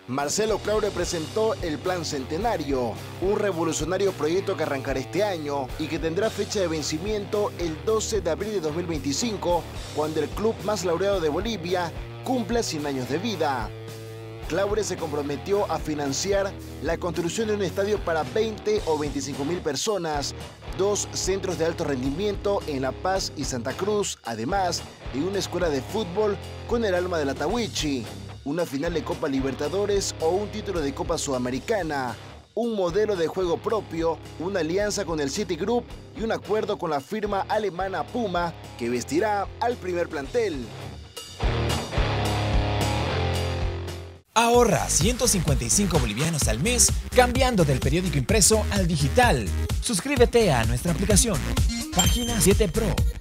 Marcelo Claure presentó el Plan Centenario, un revolucionario proyecto que arrancará este año y que tendrá fecha de vencimiento el 12 de abril de 2025, cuando el club más laureado de Bolivia cumpla 100 años de vida. Claure se comprometió a financiar la construcción de un estadio para 20 o 25.000 personas, 2 centros de alto rendimiento en La Paz y Santa Cruz, además de una escuela de fútbol con el alma del Atahuichi, una final de Copa Libertadores o un título de Copa Sudamericana, un modelo de juego propio, una alianza con el Citigroup y un acuerdo con la firma alemana Puma que vestirá al primer plantel. Ahorra 155 bolivianos al mes cambiando del periódico impreso al digital. Suscríbete a nuestra aplicación. Página 7 Pro.